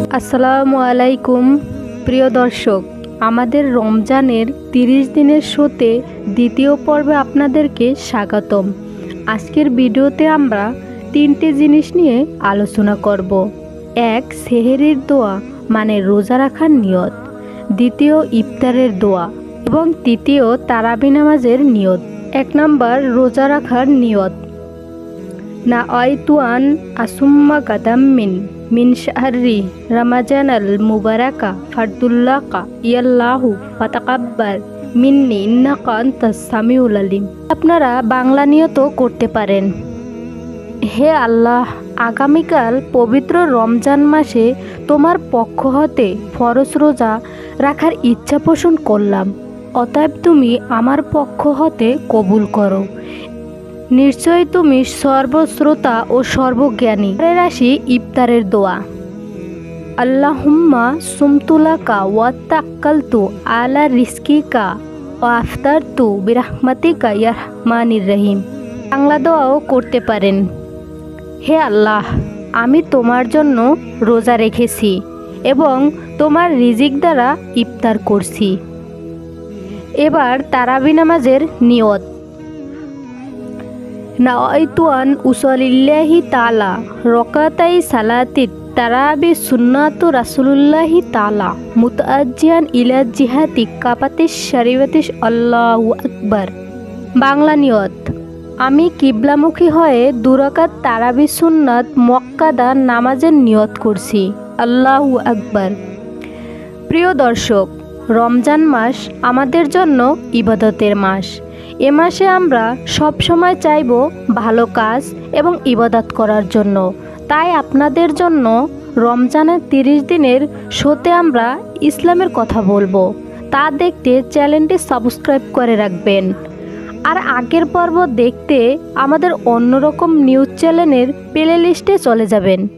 আসসালামু আলাইকুম প্রিয় দর্শক, আমাদের রমজানের 30 দিনের শোতে দ্বিতীয় পর্বে আপনাদেরকে স্বাগতম। আজকের ভিডিওতে আমরা 3টে জিনিস নিয়ে আলোচনা করব। 1. সেহরির দোয়া মানে রোজা রাখার নিয়ত, দ্বিতীয় ইফতারের দোয়া এবং তৃতীয় তারাবি নামাজের নিয়ত। 1 নম্বর রোজা রাখার নিয়ত। না আইতুয়ান আসুম্মা গাদাম মিন শাহরি রমাজানাল মুবারাকা ফারদুল্লাকা ইয়াল্লাহু ফাতাকাব্বার মিন্নি ইন্নাকা আনতাস সামিউল আলিম। আপনারা বাংলা নিয়ত করতে পারেন। হে আল্লাহ, আগামীকাল পবিত্র রমজান মাসে তোমার পক্ষ হতে ফরজ রোজা রাখার ইচ্ছা পোষণ করলাম, অতএব তুমি আমার পক্ষ হতে কবুল করো। নিশ্চয়ই তুমি সর্বশ্রোতা ও সর্বজ্ঞানী। রাশি ইফতারের দোয়া। আল্লাহুম্মা সুমতুলাকা ওয়া তাক্কালতু আলা রিজকিকা ওয়া আফতারতু বিরহমাতিকা ইয়া রহমানির রহিম। বাংলা দোয়াও করতে পারেন। হে আল্লাহ, আমি তোমার জন্য রোজা রেখেছি এবং তোমার রিজিক দ্বারা ইফতার করছি। এবার তারাবি নামাজের নিয়ত। নাওয়াইতুয়ান উসলিল্লাহি তাআলা রকাতাই সালাতিত তারাবি সুন্নাতু রাসূলুল্লাহি তাআলা মুতাআজ্জিয়ান ইলা জিহাতি কাবাতিশ শরীফতিশ আল্লাহু আকবার। বাংলা নিয়ত। আমি কিবলামুখী হয়ে 2 রাকাত তারাবি সুন্নাত মুআক্কাদা নামাজের নিয়ত করছি। আল্লাহু আকবার। প্রিয় দর্শক, রমজান মাস আমাদের জন্য ইবাদতের মাস। এ মাসে আমরা সব সময় চাইব ভালো কাজ এবং ইবাদত করার জন্য। তাই আপনাদের জন্য রমজানের 30 দিনের শোতে আমরা ইসলামের কথা বলবো। তা দেখতে চ্যানেলটি সাবস্ক্রাইব করে রাখবেন। আর আগের পর্ব দেখতে আমাদের অন্যরকম নিউজ চ্যানেলের প্লে লিস্টে চলে যাবেন।